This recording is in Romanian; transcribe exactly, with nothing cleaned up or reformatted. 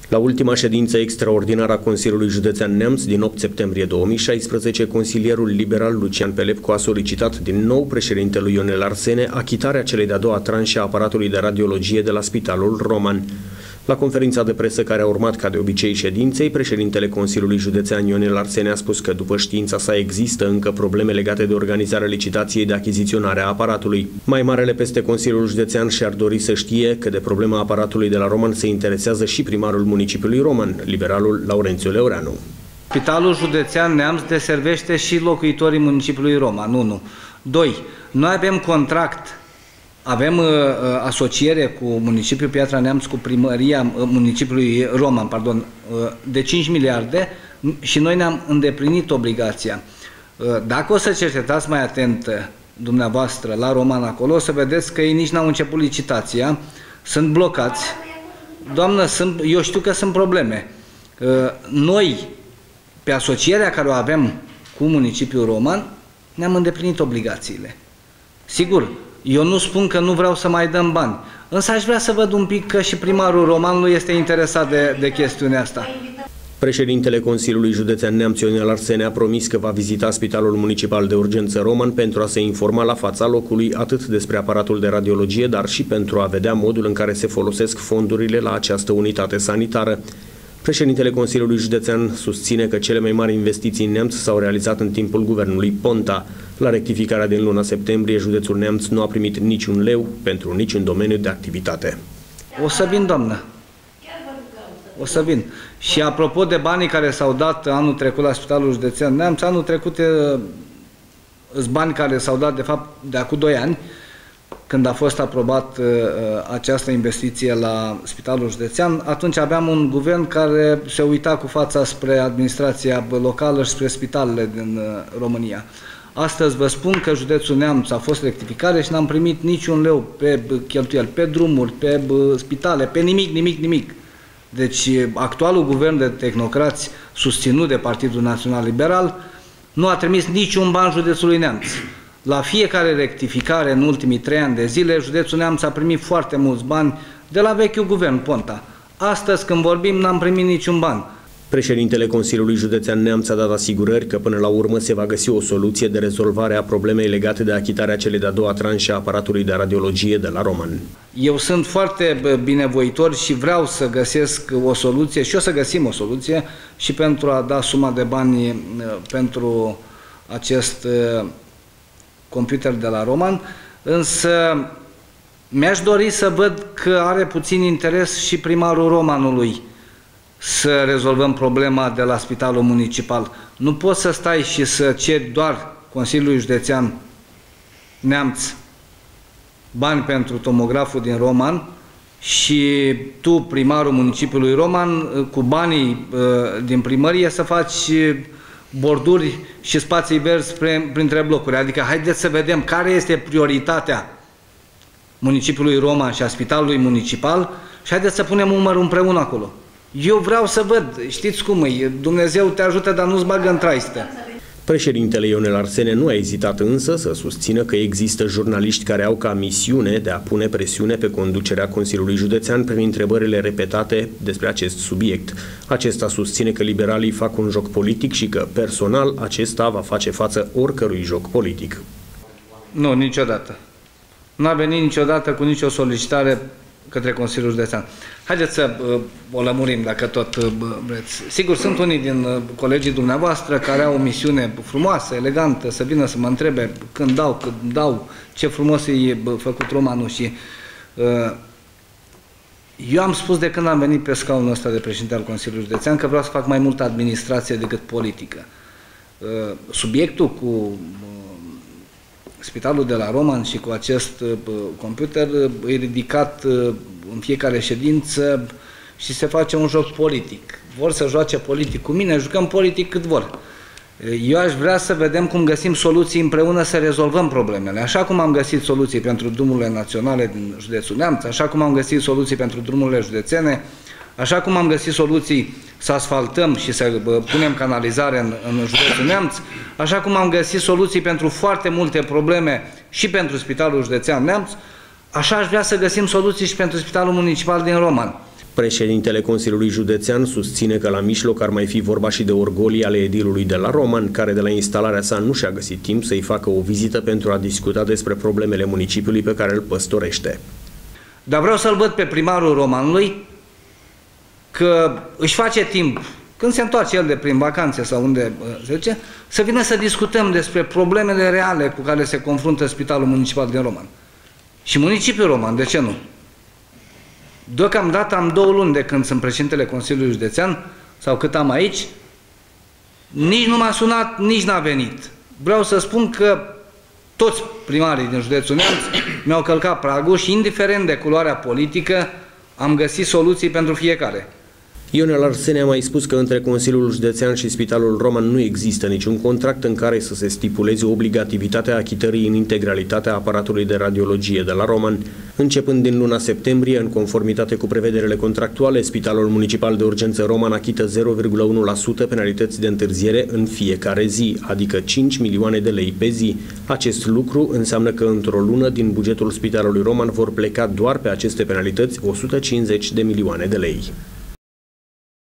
La ultima ședință extraordinară a Consiliului Județean Neamț din opt septembrie două mii șaisprezece, consilierul liberal Lucian Pelepcu a solicitat din nou președintelui Ionel Arsene achitarea celei de-a doua tranșe a Aparatului de Radiologie de la Spitalul Roman. La conferința de presă care a urmat ca de obicei ședinței, președintele Consiliului Județean Ionel Arsene a spus că după știința sa există încă probleme legate de organizarea licitației de achiziționare a aparatului. Mai marele peste Consiliul Județean și-ar dori să știe că de problema aparatului de la Roman se interesează și primarul municipiului Roman, liberalul Laurențiu Leoreanu. Spitalul Județean Neamț deservește și locuitorii municipiului Roman, unu. doi. Noi avem contract. Avem uh, asociere cu municipiul Piatra Neamț, cu primăria uh, municipiului Roman, pardon, uh, de cinci miliarde și noi ne-am îndeplinit obligația. Uh, dacă o să cercetați mai atent dumneavoastră la Roman acolo, o să vedeți că ei nici n-au început licitația, sunt blocați. Doamnă, sunt, eu știu că sunt probleme. Uh, noi, pe asocierea care o avem cu municipiul Roman, ne-am îndeplinit obligațiile. Sigur, eu nu spun că nu vreau să mai dăm bani, însă aș vrea să văd un pic că și primarul Roman nu este interesat de, de chestiunea asta. Președintele Consiliului Județean Neamț Ionel Arsene a promis că va vizita Spitalul Municipal de Urgență Roman pentru a se informa la fața locului atât despre aparatul de radiologie, dar și pentru a vedea modul în care se folosesc fondurile la această unitate sanitară. Președintele Consiliului Județean susține că cele mai mari investiții în Neamț s-au realizat în timpul guvernului Ponta. La rectificarea din luna septembrie, județul Neamț nu a primit niciun leu pentru niciun domeniu de activitate. O să vin, doamnă. O să vin. Și apropo de banii care s-au dat anul trecut la Spitalul Județean Neamț, anul trecut sunt bani care s-au dat, de fapt, de acum doi ani, când a fost aprobat uh, această investiție la Spitalul Județean. Atunci aveam un guvern care se uita cu fața spre administrația locală și spre spitalele din uh, România. Astăzi vă spun că județul Neamț a fost rectificare și n-am primit niciun leu pe cheltuieli, pe drumuri, pe spitale, pe nimic, nimic, nimic. Deci actualul guvern de tehnocrați susținut de Partidul Național Liberal nu a trimis niciun ban județului Neamț. La fiecare rectificare în ultimii trei ani de zile, județul Neamț a primit foarte mulți bani de la vechiul guvern Ponta. Astăzi, când vorbim, n-am primit niciun ban. Președintele Consiliului Județean Neamț a dat asigurări că până la urmă se va găsi o soluție de rezolvare a problemei legate de achitarea celei de-a doua tranșe a aparatului de radiologie de la Roman. Eu sunt foarte binevoitor și vreau să găsesc o soluție și o să găsim o soluție și pentru a da suma de bani pentru acest computer de la Roman, însă mi-aș dori să văd că are puțin interes și primarul Romanului să rezolvăm problema de la Spitalul Municipal. Nu poți să stai și să ceri doar Consiliului Județean Neamț bani pentru tomograful din Roman și tu, primarul municipiului Roman, cu banii uh, din primărie să faci borduri și spații verzi printre blocuri. Adică haideți să vedem care este prioritatea municipiului Roman și a Spitalului Municipal și haideți să punem umărul împreună acolo. Eu vreau să văd, știți cum e, Dumnezeu te ajută, dar nu-ți bagă în traistă. Președintele Ionel Arsene nu a ezitat însă să susțină că există jurnaliști care au ca misiune de a pune presiune pe conducerea Consiliului Județean prin întrebările repetate despre acest subiect. Acesta susține că liberalii fac un joc politic și că, personal, acesta va face față oricărui joc politic. Nu, niciodată. Nu a venit niciodată cu nicio solicitare către Consiliul Județean. Haideți să uh, o lămurim dacă tot uh, vreți. Sigur, sunt unii din uh, colegii dumneavoastră care au o misiune frumoasă, elegantă, să vină să mă întrebe când dau, când dau, ce frumos e uh, făcut Romanul și uh, eu am spus de când am venit pe scaunul ăsta de președinte al Consiliului Județean că vreau să fac mai multă administrație decât politică. Uh, subiectul cu uh, Spitalul de la Roman și cu acest uh, computer uh, e ridicat uh, în fiecare ședință și se face un joc politic. Vor să joace politic cu mine, jucăm politic cât vor. Eu aș vrea să vedem cum găsim soluții împreună să rezolvăm problemele. Așa cum am găsit soluții pentru drumurile naționale din județul Neamț, așa cum am găsit soluții pentru drumurile județene, așa cum am găsit soluții să asfaltăm și să punem canalizare în, în județul Neamț, așa cum am găsit soluții pentru foarte multe probleme și pentru Spitalul Județean Neamț, așa aș vrea să găsim soluții și pentru Spitalul Municipal din Roman. Președintele Consiliului Județean susține că la mijloc ar mai fi vorba și de orgolii ale edilului de la Roman, care de la instalarea sa nu și-a găsit timp să-i facă o vizită pentru a discuta despre problemele municipiului pe care îl păstorește. Dar vreau să-l văd pe primarul Romanului că își face timp, când se întoarce el de prin vacanțe sau unde se duce, să vină să discutăm despre problemele reale cu care se confruntă Spitalul Municipal din Roman. Și municipiul Roman, de ce nu? Deocamdată am două luni de când sunt președintele Consiliului Județean, sau cât am aici, nici nu m-a sunat, nici n-a venit. Vreau să spun că toți primarii din județul Neamț mi-au călcat pragul și, indiferent de culoarea politică, am găsit soluții pentru fiecare. Ionel Arsene a mai spus că între Consiliul Județean și Spitalul Roman nu există niciun contract în care să se stipuleze obligativitatea achitării în integralitate a aparatului de radiologie de la Roman. Începând din luna septembrie, în conformitate cu prevederile contractuale, Spitalul Municipal de Urgență Roman achită zero virgulă unu la sută penalități de întârziere în fiecare zi, adică cinci milioane de lei pe zi. Acest lucru înseamnă că într-o lună din bugetul Spitalului Roman vor pleca doar pe aceste penalități o sută cincizeci de milioane de lei.